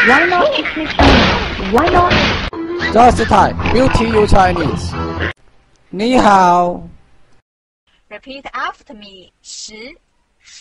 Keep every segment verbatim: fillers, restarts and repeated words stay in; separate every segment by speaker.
Speaker 1: Why not speak Chinese? Why not?
Speaker 2: Just Thai, beauty you Chinese. 你好。
Speaker 3: Repeat after me. 十。十。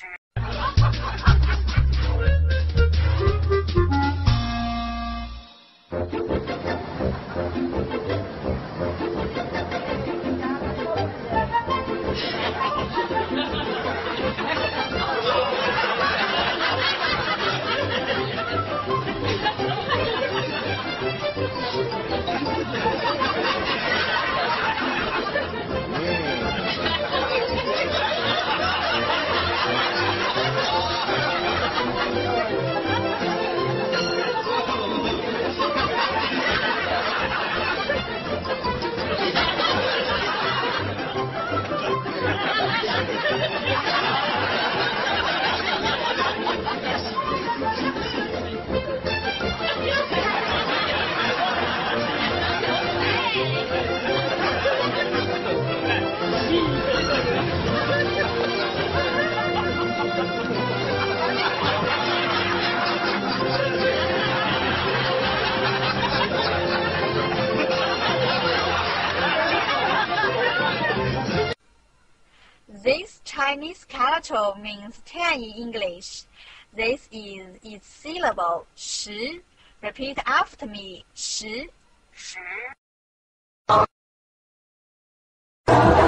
Speaker 3: This Chinese character means ten in English. This is its syllable, 十. Repeat after me, 十. 十.